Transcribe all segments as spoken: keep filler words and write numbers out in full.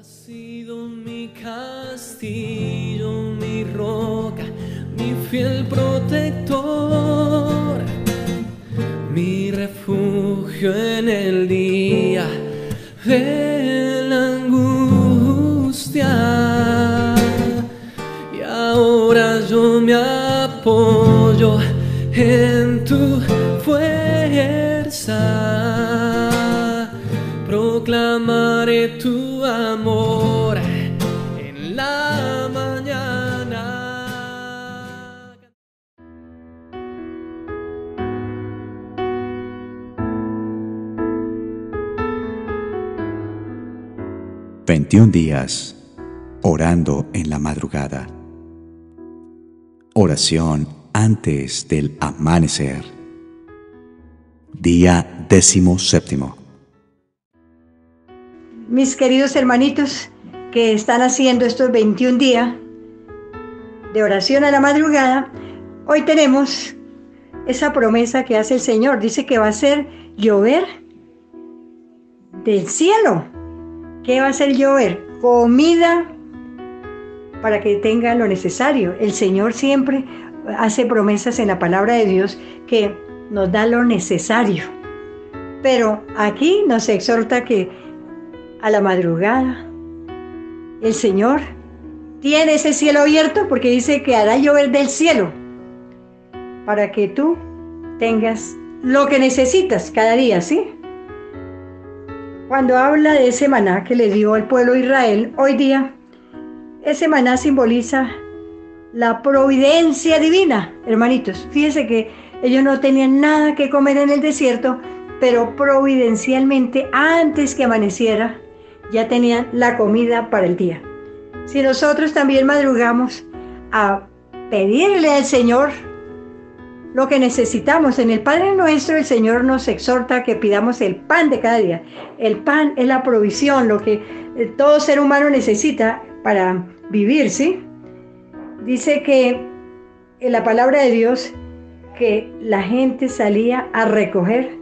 sido mi castillo, mi roca, mi fiel protector, mi refugio en el día de la angustia. Y ahora yo me apoyo en tu fuerza, proclamaré tu amor en la mañana. veintiún días orando en la madrugada. Oración antes del amanecer. Día décimo séptimo. Mis queridos hermanitos que están haciendo estos veintiún días de oración a la madrugada, hoy tenemos esa promesa que hace el Señor. Dice que va a hacer llover del cielo. ¿Qué va a hacer llover? Comida para que tenga lo necesario. El Señor siempre hace promesas en la palabra de Dios que nos da lo necesario. Pero aquí nos exhorta que a la madrugada el Señor tiene ese cielo abierto, porque dice que hará llover del cielo para que tú tengas lo que necesitas cada día, ¿sí? Cuando habla de ese maná que le dio al pueblo de Israel, hoy día ese maná simboliza la providencia divina, hermanitos. Fíjense que ellos no tenían nada que comer en el desierto, pero providencialmente, antes que amaneciera, ya tenían la comida para el día. Si nosotros también madrugamos a pedirle al Señor lo que necesitamos, en el Padre Nuestro el Señor nos exhorta a que pidamos el pan de cada día. El pan es la provisión, lo que todo ser humano necesita para vivir, ¿sí? Dice que en la palabra de Dios que la gente salía a recoger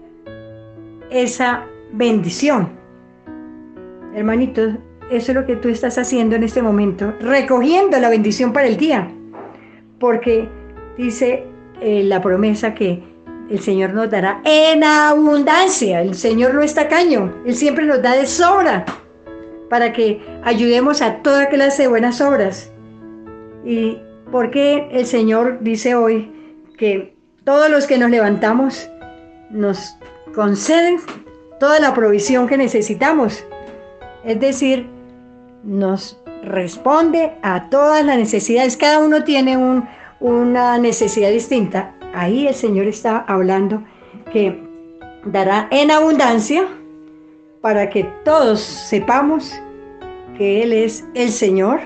esa bendición. Hermanitos, eso es lo que tú estás haciendo en este momento, recogiendo la bendición para el día, porque dice eh, la promesa que el Señor nos dará en abundancia. El Señor no es tacaño, Él siempre nos da de sobra para que ayudemos a toda clase de buenas obras. ¿Y por qué el Señor dice hoy que todos los que nos levantamos nos conceden toda la provisión que necesitamos? Es decir, nos responde a todas las necesidades. Cada uno tiene un, una necesidad distinta. Ahí el Señor está hablando que dará en abundancia para que todos sepamos que Él es el Señor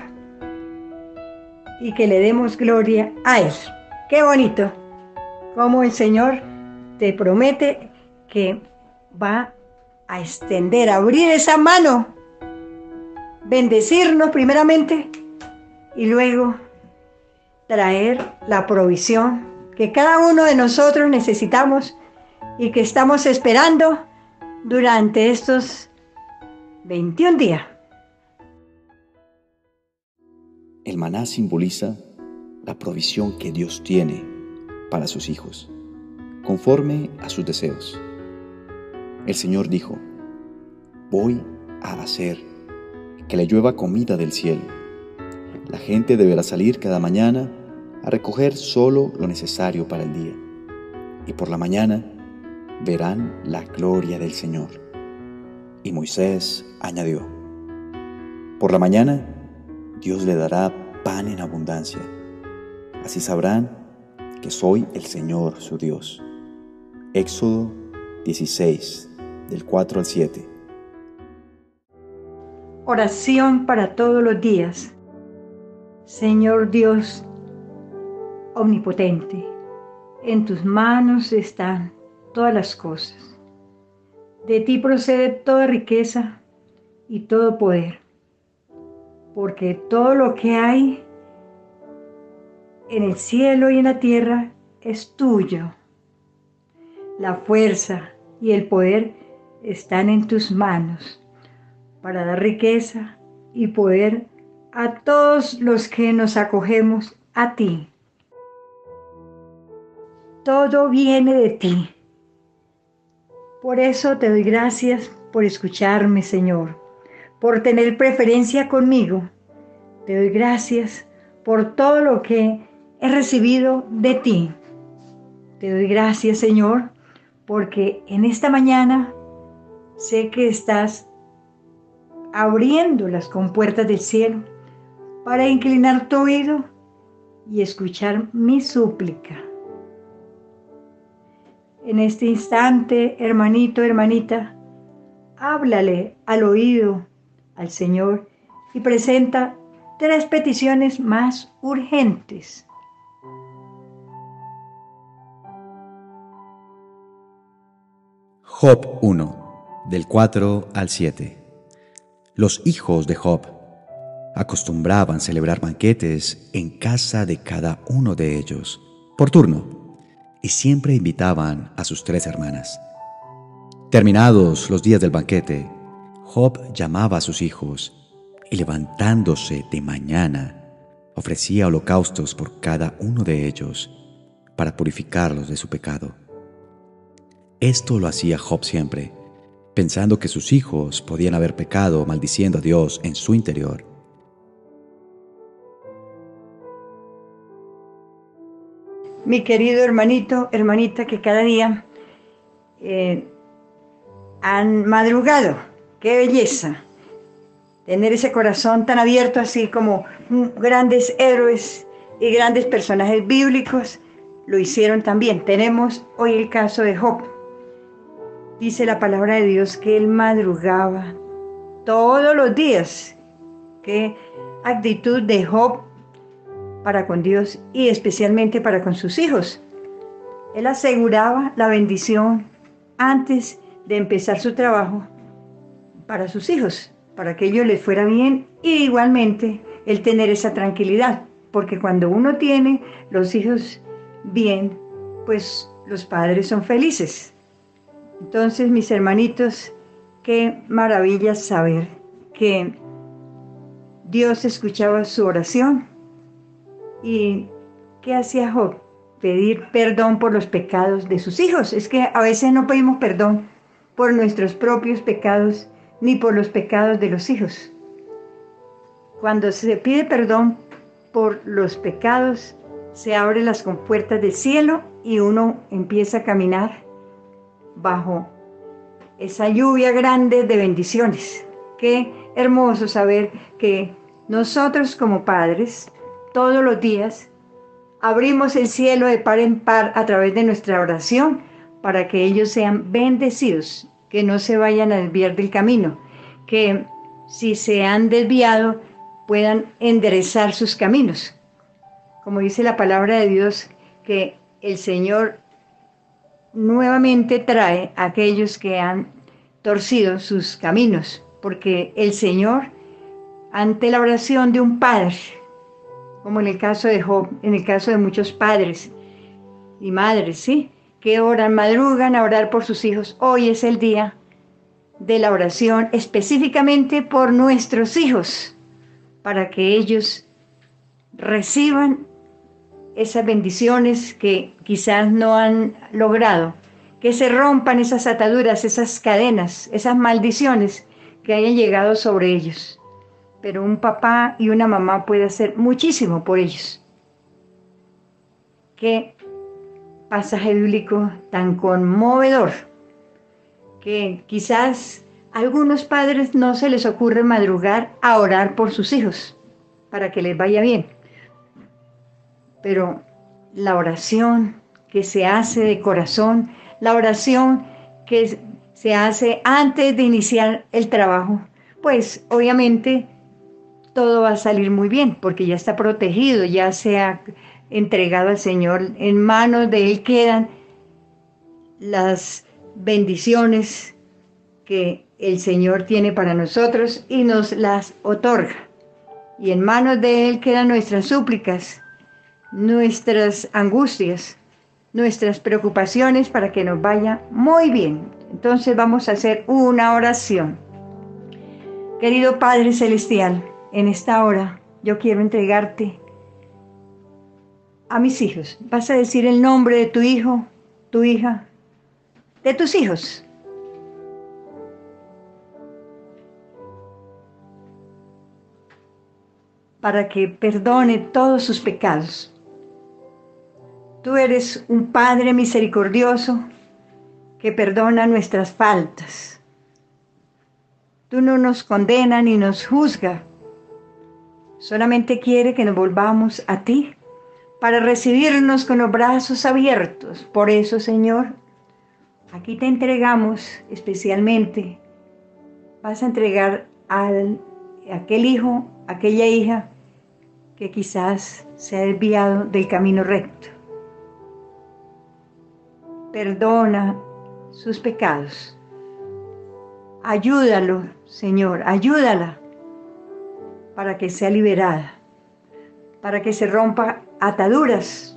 y que le demos gloria a Él. ¡Qué bonito! Como el Señor te promete que va a extender, a abrir esa mano, bendecirnos primeramente y luego traer la provisión que cada uno de nosotros necesitamos y que estamos esperando durante estos veintiún días. El maná simboliza la provisión que Dios tiene para sus hijos, conforme a sus deseos. El Señor dijo: voy a hacer que le llueva comida del cielo. La gente deberá salir cada mañana a recoger solo lo necesario para el día, y por la mañana verán la gloria del Señor. Y Moisés añadió: por la mañana Dios le dará pan en abundancia. Así sabrán que soy el Señor su Dios. Éxodo dieciséis, del cuatro al siete. Oración para todos los días. Señor Dios omnipotente, en tus manos están todas las cosas. De ti procede toda riqueza y todo poder, porque todo lo que hay en el cielo y en la tierra es tuyo. La fuerza y el poder están en tus manos. para dar riqueza y poder a todos los que nos acogemos a ti. Todo viene de ti. Por eso te doy gracias por escucharme, Señor, por tener preferencia conmigo. Te doy gracias por todo lo que he recibido de ti. Te doy gracias, Señor, porque en esta mañana sé que estás abriendo las compuertas del cielo para inclinar tu oído y escuchar mi súplica. En este instante, hermanito, hermanita, háblale al oído al Señor y presenta tres peticiones más urgentes. Job uno, del cuatro al siete. Los hijos de Job acostumbraban celebrar banquetes en casa de cada uno de ellos, por turno, y siempre invitaban a sus tres hermanas. Terminados los días del banquete, Job llamaba a sus hijos y levantándose de mañana, ofrecía holocaustos por cada uno de ellos para purificarlos de su pecado. Esto lo hacía Job siempre, pensando que sus hijos podían haber pecado maldiciendo a Dios en su interior. Mi querido hermanito, hermanita, que cada día eh, han madrugado. ¡Qué belleza! Tener ese corazón tan abierto, así como grandes héroes y grandes personajes bíblicos lo hicieron también. Tenemos hoy el caso de Job. Dice la palabra de Dios que él madrugaba todos los días. Qué actitud de Job para con Dios y especialmente para con sus hijos. Él aseguraba la bendición antes de empezar su trabajo para sus hijos, para que ellos les fuera bien, y igualmente el tener esa tranquilidad, porque cuando uno tiene los hijos bien, pues los padres son felices. Entonces, mis hermanitos, qué maravilla saber que Dios escuchaba su oración. ¿Y qué hacía Job? Pedir perdón por los pecados de sus hijos. Es que a veces no pedimos perdón por nuestros propios pecados ni por los pecados de los hijos. Cuando se pide perdón por los pecados, se abren las compuertas del cielo y uno empieza a caminar bajo esa lluvia grande de bendiciones. Qué hermoso saber que nosotros como padres, todos los días, abrimos el cielo de par en par a través de nuestra oración para que ellos sean bendecidos, que no se vayan a desviar del camino, que si se han desviado puedan enderezar sus caminos. Como dice la palabra de Dios, que el Señor nuevamente trae a aquellos que han torcido sus caminos, porque el Señor, ante la oración de un padre, como en el caso de Job, en el caso de muchos padres y madres, ¿sí?, que oran, madrugan a orar por sus hijos. Hoy es el día de la oración específicamente por nuestros hijos, para que ellos reciban esas bendiciones que quizás no han logrado, que se rompan esas ataduras, esas cadenas, esas maldiciones que hayan llegado sobre ellos. Pero un papá y una mamá puede hacer muchísimo por ellos. Qué pasaje bíblico tan conmovedor, que quizás a algunos padres no se les ocurre madrugar a orar por sus hijos, para que les vaya bien. Pero la oración que se hace de corazón, la oración que se hace antes de iniciar el trabajo, pues obviamente todo va a salir muy bien, porque ya está protegido, ya se ha entregado al Señor, en manos de Él quedan las bendiciones que el Señor tiene para nosotros y nos las otorga. Y en manos de Él quedan nuestras súplicas, nuestras angustias, nuestras preocupaciones para que nos vaya muy bien. Entonces vamos a hacer una oración. Querido Padre Celestial, en esta hora yo quiero entregarte a mis hijos. Vas a decir el nombre de tu hijo, tu hija, de tus hijos. Para que perdone todos sus pecados. Tú eres un Padre misericordioso que perdona nuestras faltas. Tú no nos condenas ni nos juzgas. Solamente quiere que nos volvamos a ti para recibirnos con los brazos abiertos. Por eso, Señor, aquí te entregamos especialmente. Vas a entregar al, a aquel hijo, a aquella hija que quizás se ha desviado del camino recto. Perdona sus pecados. Ayúdalo, Señor, ayúdala para que sea liberada, para que se rompa ataduras,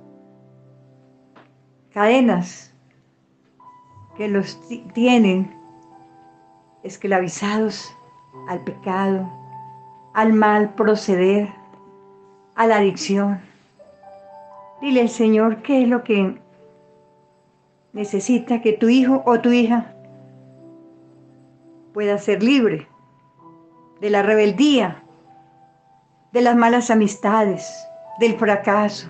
cadenas que los tienen esclavizados al pecado, al mal proceder, a la adicción. Dile al Señor qué es lo que necesita que tu hijo o tu hija pueda ser libre de la rebeldía, de las malas amistades, del fracaso,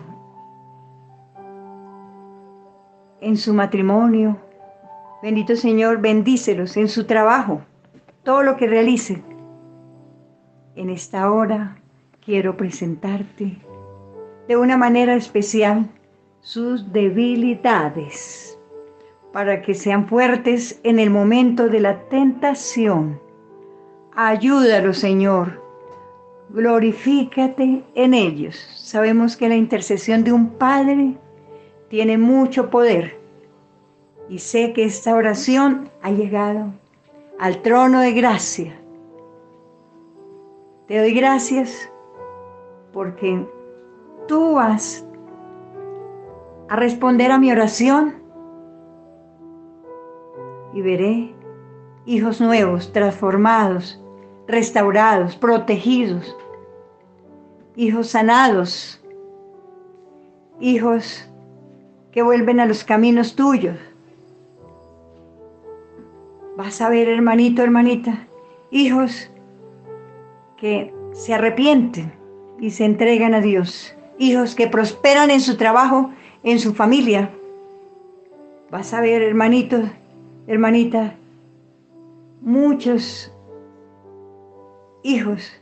en su matrimonio. Bendito Señor, bendícelos en su trabajo, todo lo que realicen. En esta hora quiero presentarte de una manera especial sus debilidades, para que sean fuertes en el momento de la tentación. Ayúdalos, Señor. Glorifícate en ellos. Sabemos que la intercesión de un Padre tiene mucho poder. Y sé que esta oración ha llegado al trono de gracia. Te doy gracias porque tú vas a responder a mi oración y veré hijos nuevos, transformados, restaurados, protegidos, hijos sanados, hijos que vuelven a los caminos tuyos. Vas a ver, hermanito, hermanita, hijos que se arrepienten y se entregan a Dios, hijos que prosperan en su trabajo, en su familia. Vas a ver, hermanito, hermanita, muchos hijos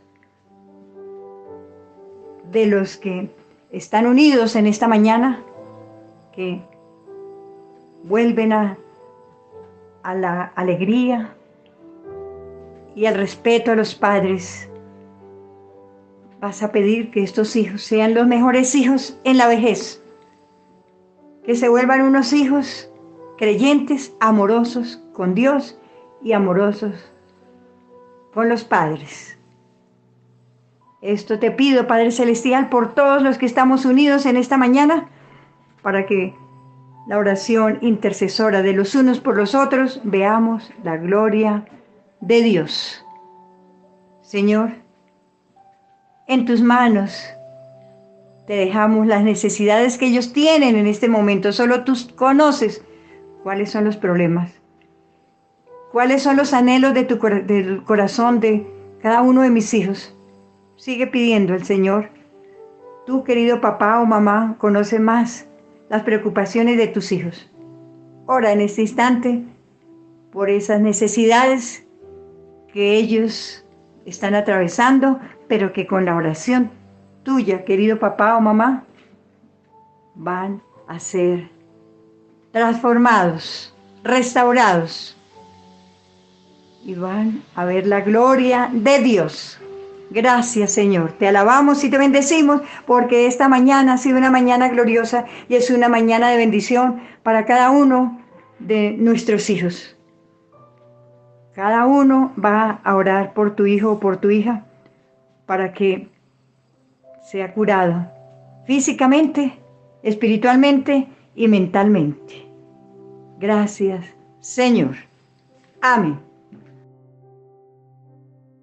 de los que están unidos en esta mañana, que vuelven a, a la alegría y al respeto a los padres. Vas a pedir que estos hijos sean los mejores hijos en la vejez, que se vuelvan unos hijos creyentes, amorosos con Dios y amorosos con los padres. Esto te pido, Padre Celestial, por todos los que estamos unidos en esta mañana, para que la oración intercesora de los unos por los otros veamos la gloria de Dios. Señor, en tus manos te dejamos las necesidades que ellos tienen en este momento. Solo tú conoces cuáles son los problemas, cuáles son los anhelos de tu del corazón de cada uno de mis hijos. Sigue pidiendo al Señor. Tú, querido papá o mamá, conoces más las preocupaciones de tus hijos. Ora en este instante por esas necesidades que ellos están atravesando, pero que con la oración tuya, querido papá o mamá, van a ser transformados, restaurados, y van a ver la gloria de Dios. Gracias, Señor. Te alabamos y te bendecimos porque esta mañana ha sido una mañana gloriosa y es una mañana de bendición para cada uno de nuestros hijos. Cada uno va a orar por tu hijo o por tu hija para que sea curado físicamente, espiritualmente y mentalmente. Gracias, Señor. Amén.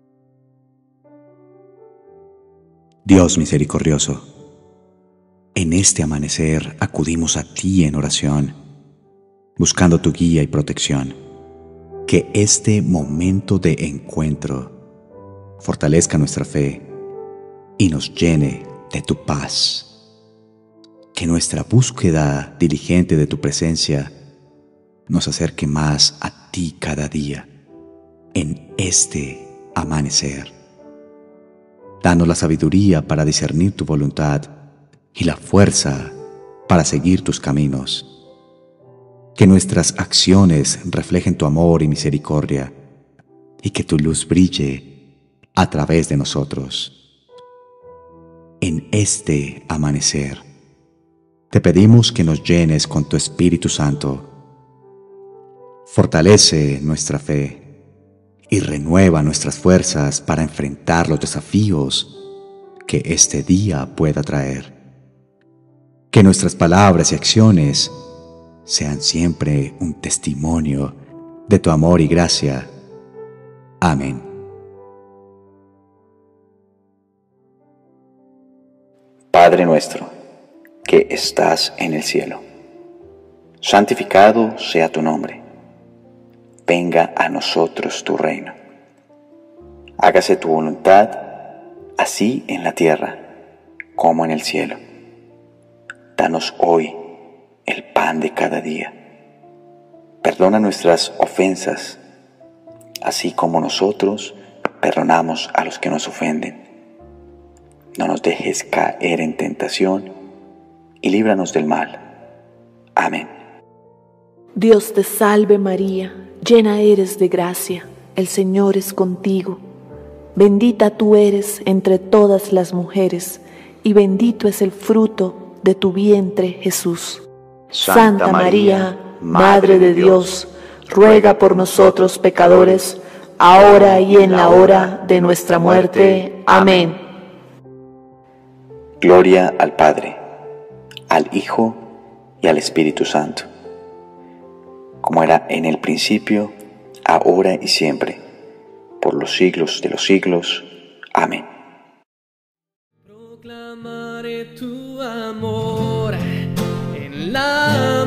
Dios misericordioso, en este amanecer acudimos a ti en oración, buscando tu guía y protección. Que este momento de encuentro fortalezca nuestra fe y nos llene de tu paz. Que nuestra búsqueda diligente de tu presencia nos acerque más a ti cada día en este amanecer. Danos la sabiduría para discernir tu voluntad y la fuerza para seguir tus caminos. Que nuestras acciones reflejen tu amor y misericordia y que tu luz brille a través de nosotros. En este amanecer, te pedimos que nos llenes con tu Espíritu Santo. Fortalece nuestra fe y renueva nuestras fuerzas para enfrentar los desafíos que este día pueda traer. Que nuestras palabras y acciones sean siempre un testimonio de tu amor y gracia. Amén. Padre nuestro, que estás en el cielo, santificado sea tu nombre. Venga a nosotros tu reino. Hágase tu voluntad, así en la tierra como en el cielo. Danos hoy el pan de cada día. Perdona nuestras ofensas, así como nosotros perdonamos a los que nos ofenden. No nos dejes caer en tentación y líbranos del mal. Amén. Dios te salve María, llena eres de gracia, el Señor es contigo. Bendita tú eres entre todas las mujeres, y bendito es el fruto de tu vientre, Jesús. Santa María, Madre de Dios, ruega por nosotros pecadores, ahora y en la hora de nuestra muerte. Amén. Gloria al Padre, al Hijo y al Espíritu Santo, como era en el principio, ahora y siempre, por los siglos de los siglos. Amén. Proclamaré tu amor en la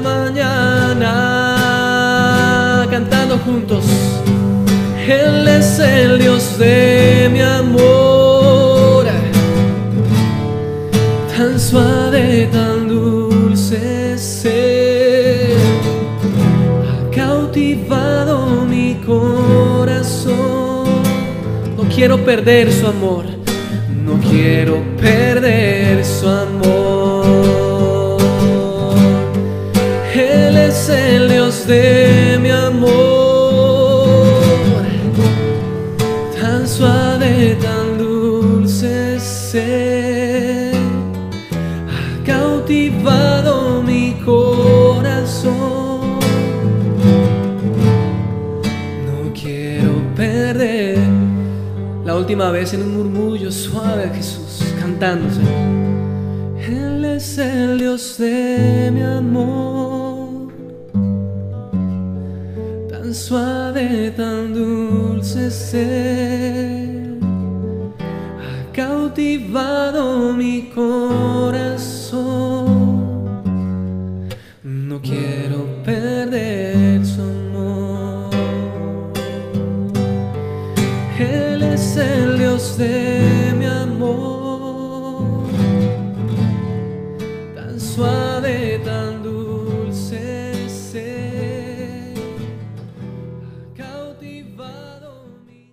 mañana, cantando juntos. Él es el Dios de mi amor, tan suave, tan dulce ser, ha cautivado mi corazón. No quiero perder su amor, no quiero perder su amor. Él es el Dios de mi amor, tan suave, tan dulce ser, ha cautivado mi corazón. No quiero perder. La última vez en un murmullo suave a Jesús, cantándose. Él es el Dios de mi amor, tan suave, tan dulce ser, ha cautivado mi corazón. No quiero perder su amor. Él es el Dios de mi amor, tan suave, tan dulce ser, ha cautivado mi...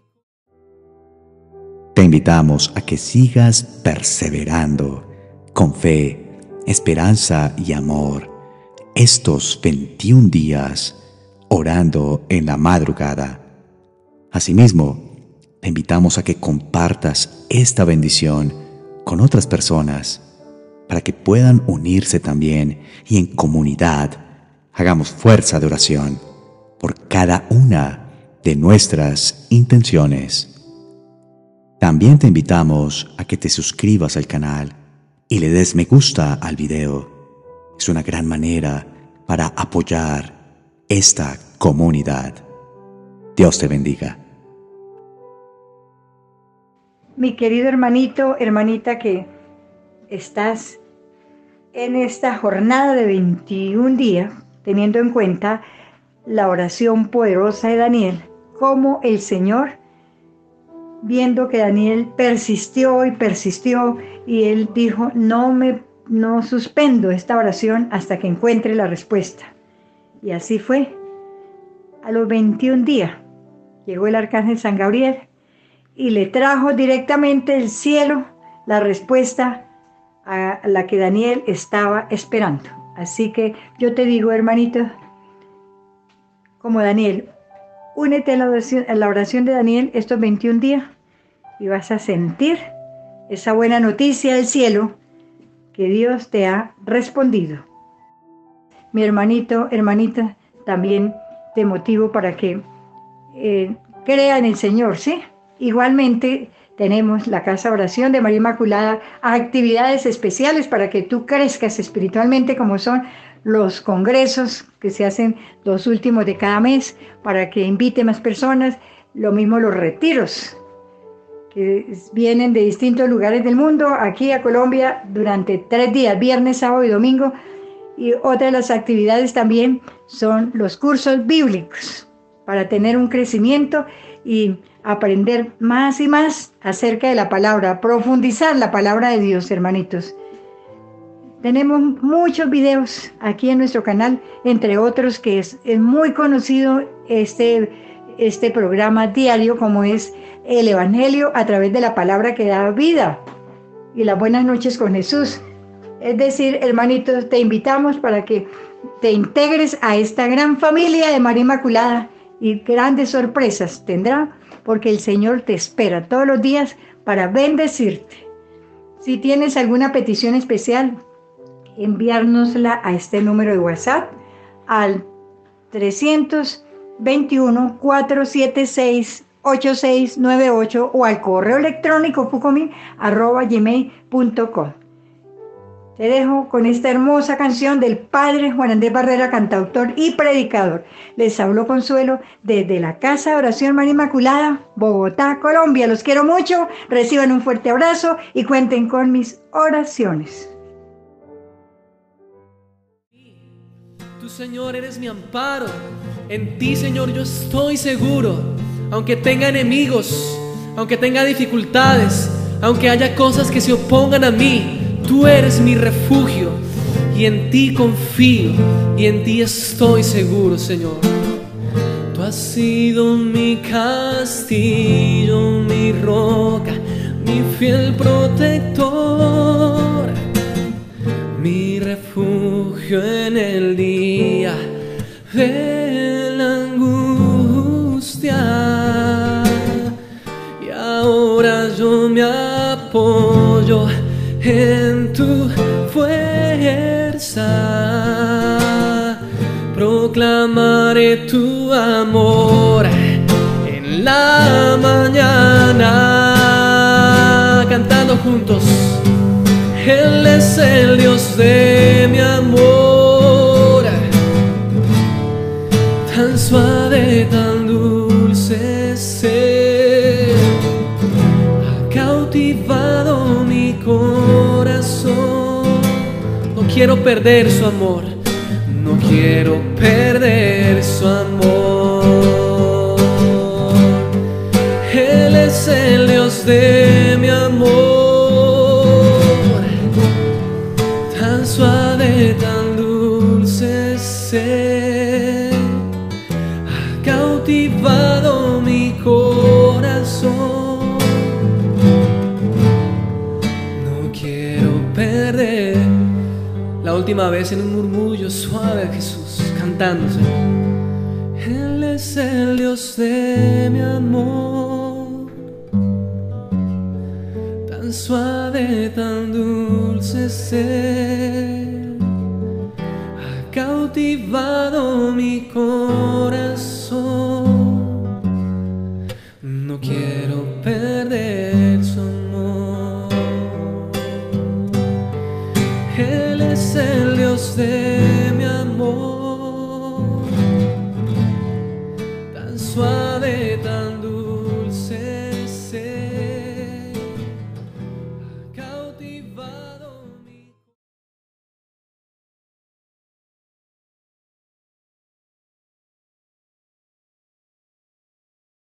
Te invitamos a que sigas perseverando con fe, esperanza y amor estos veintiún días orando en la madrugada. Asimismo, te invitamos a que compartas esta bendición con otras personas para que puedan unirse también y en comunidad hagamos fuerza de oración por cada una de nuestras intenciones. También te invitamos a que te suscribas al canal y le des me gusta al video. Es una gran manera para apoyar esta comunidad. Dios te bendiga. Mi querido hermanito, hermanita, que estás en esta jornada de veintiún días, teniendo en cuenta la oración poderosa de Daniel, como el Señor, viendo que Daniel persistió y persistió, y él dijo, no me no suspendo esta oración hasta que encuentre la respuesta. Y así fue. A los veintiún días llegó el arcángel San Gabriel y le trajo directamente del cielo la respuesta a la que Daniel estaba esperando. Así que yo te digo, hermanito, como Daniel, únete a la oración, a la oración de Daniel estos veintiún días y vas a sentir esa buena noticia del cielo que Dios te ha respondido. Mi hermanito, hermanita, también te motivo para que eh, crea en el Señor, ¿sí? Igualmente tenemos la Casa de Oración de María Inmaculada, actividades especiales para que tú crezcas espiritualmente, como son los congresos que se hacen los últimos de cada mes, para que invite más personas, lo mismo los retiros, que vienen de distintos lugares del mundo, aquí a Colombia, durante tres días, viernes, sábado y domingo. Y otra de las actividades también son los cursos bíblicos, para tener un crecimiento y aprender más y más acerca de la palabra, profundizar la palabra de Dios, hermanitos. Tenemos muchos videos aquí en nuestro canal, entre otros que es, es muy conocido este, este programa diario, como es el Evangelio a través de la palabra que da vida y las buenas noches con Jesús. Es decir, hermanitos, te invitamos para que te integres a esta gran familia de María Inmaculada, y grandes sorpresas tendrá, porque el Señor te espera todos los días para bendecirte. Si tienes alguna petición especial, enviárnosla a este número de WhatsApp al trescientos veintiuno, cuatrocientos setenta y seis, ochenta y seis noventa y ocho o al correo electrónico fucomin arroba gmail punto com. Te dejo con esta hermosa canción del Padre Juan Andrés Barrera, cantautor y predicador. Les habló Consuelo desde la Casa de Oración María Inmaculada, Bogotá, Colombia. Los quiero mucho, reciban un fuerte abrazo y cuenten con mis oraciones. Tú, Señor, eres mi amparo. En ti, Señor, yo estoy seguro. Aunque tenga enemigos, aunque tenga dificultades, aunque haya cosas que se opongan a mí, tú eres mi refugio, y en ti confío, y en ti estoy seguro, Señor. Tú has sido mi castillo, mi roca, mi fiel protector, mi refugio en el día de la angustia. Y ahora yo me apoyo en tu fuerza, proclamaré tu amor en la mañana, cantando juntos. Él es el Dios de mi amor, tan suave, tan dulce ser, ha cautivado mi corazón. No quiero perder su amor, no quiero perder su amor. Él es el Dios de mi amor, tan suave, tan dulce ser, ha cautivado mi corazón. La última vez en un murmullo suave a Jesús, cantándose. Él es el Dios de mi amor, tan suave, tan dulce ser, ha cautivado mi corazón.